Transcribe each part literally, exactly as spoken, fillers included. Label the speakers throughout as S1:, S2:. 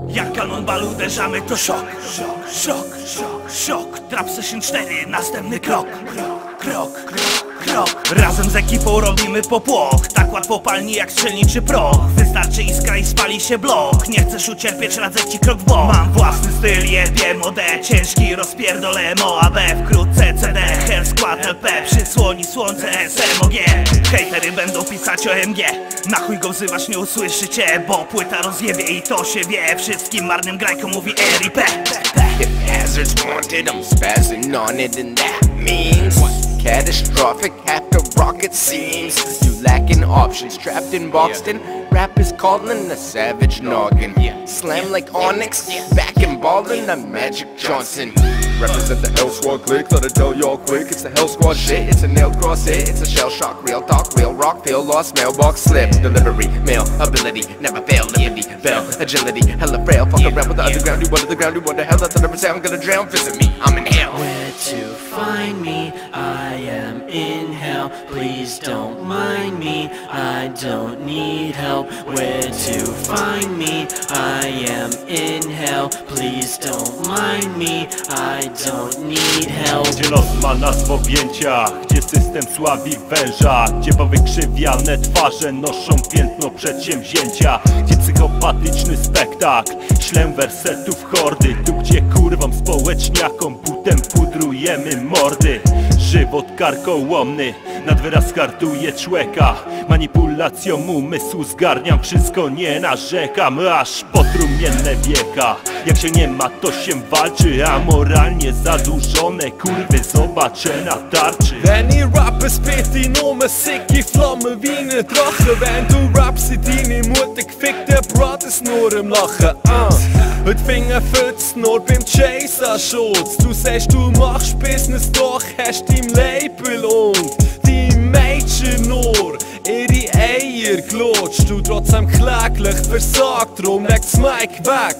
S1: Jak kanonbal uderzamy to szok, szok, szok, szok, szok. Trap Session cztery, następny krok, krok, krok, krok, krok. Razem z ekipą robimy popłoch, tak łatwo palni jak strzelniczy proch. Wystarczy iskra i spali się blok. Nie chcesz ucierpieć, radzę ci krok w bok. Mam własny styl, jebie modę, ciężki rozpierdolę M O A B. Wkrótce C D, Hell Squad L P, przysłoni słońce S M O G. Hejtery będą pisać o M G, na chuj go wzywasz, nie usłyszycie, bo płyta rozjebie i to się wie. Wszystkim marnym grajkom mówi R I P.
S2: If hazard's wanted, I'm spazzing on it, and that means catastrophic after rocket seems. You lacking options, trapped and boxed in. Rap is calling a savage noggin. Slam like Onyx, back and ballin', I'm Magic Johnson.
S3: Represent the Hell Squad clique, thought I'd tell y'all quick. It's the Hell Squad shit, it's a nailed cross hit. It's a shell shock, real talk, real rock, feel lost, mailbox slip. Delivery, mail, ability, never fail, liberty, bell, agility, hella frail. Fuck around with the underground, you under the ground, you wonder hell, that's never say I'm gonna drown. Visit me, I'm in hell.
S4: Where to find me? I am in hell. Please don't mind me, I don't need help. Where to find me? I am in hell. Please don't mind me, I don't need help.
S5: Gdzie los ma nas w objęciach, gdzie system sławi węża, gdzie powykrzywiane twarze noszą piętno przedsięwzięcia, gdzie psychopatyczny spektakl, ślę wersetów hordy. Tu gdzie kurwom społeczniakom butem pudrujemy mordy. Żywot karkołomny nad wyraz kartuje człeka. Manipulacją umysłu zgarniam wszystko, nie narzekam. Aż potrumienne wieka. Jak się nie ma, to się walczy, a moralnie zadłużone kurwy zobaczę na tarczy.
S3: Wenn ich rappe, spät ich nur Musik, ich flamme wie eine Drache. Wenn du rappst, sind deine Mutter gefickt, der Brat ist nur im Lachen. uh. Heute Finger fützt nur beim Chaser-Schutz. Du sagst, du machst Business, doch hast dein Label und die Mädchen nur ihre Eier gelutscht. Du trotzdem kläglich versagt, drum legt's Mic weg.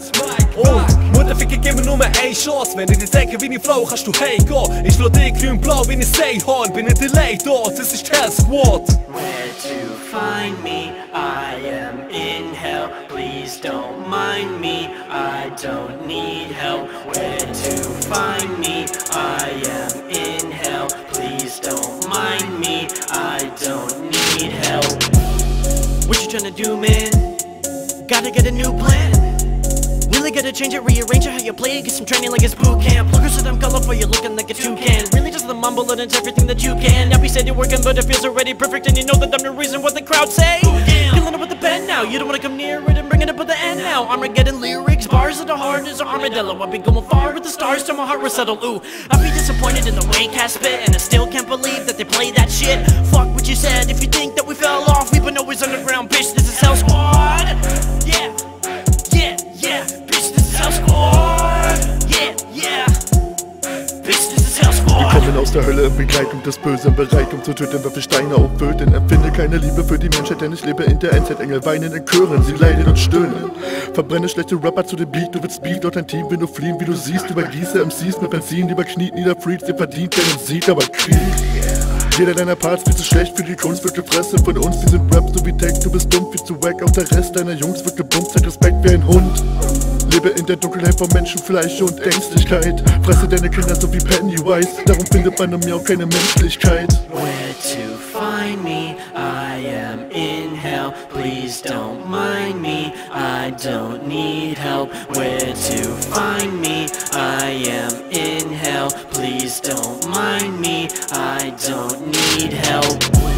S3: Und Mutterficker, gib mir nur eine Chance. Wenn ich dir zeige, wie ich flow, kannst du heimgehen. Ich lass dich grün-blau, wie ich Seehorn. Bin nicht allein da, das ist Hell Squad.
S4: Where to find me? I am in hell. Please don't mind me, I don't need help. Where to find me? I am in hell. Please don't mind me, I don't need help. What you tryna do, man? Gotta get a new plan. Really gotta change it, rearrange it, how you play it. Get some training like it's boot camp. Look so damn colorful, you're looking like a toucan. Really just the mumble and it's everything that you can. Now we said you're working, but it feels already perfect. And you know that I'm the reason what the crowd say. Killing it with the pen now, you don't wanna come near it and bring it up at the end now. Armageddon lyrics, bars are the hard as an armadillo. I've been going far with the stars till my heart was settled. Ooh, I'd be disappointed in the way cast spit, and I still can't believe that they play that shit. Fuck what you said, if you think that we fell off, we've been always underground, bitch, this is Hell Squad. Yeah, yeah, yeah, bitch, this is Hell Squad. Yeah, yeah, bitch, this is Hell Squad.
S6: Wir kommen aus der Hölle in Begleitung des Bösen, bereit um zu töten, werfe Steine auf Böden. Empfinde keine Liebe für die Menschheit, denn ich lebe in der Endzeit. Engel weinen in Chören, sie leiden und stöhnen. Verbrenne schlechte Rapper zu dem Beat, du willst Beat, dort ein Team, wenn du fliehen, wie du siehst. Übergieße M Cs mit Benzin, lieber kniet nieder, Freaks, ihr verdient einen Sieg, aber Krieg. Jeder deiner Parts viel zu schlecht für die Kunst, wird gefressen von uns. Wir sind Rap so wie Tech, du bist dumm, viel zu wack. Auch der Rest deiner Jungs wird gebumpt, zeig Respekt wie ein Hund. Lebe in der Dunkelheit von Menschenfleisch und Ängstlichkeit. Fresse deine Kinder so wie Pennywise, darum findet man in mir auch keine Menschlichkeit.
S4: Where to find me? I am in hell. Please don't mind me, I don't need help. Where to find me? I am in hell. Please don't mind me, I don't need help.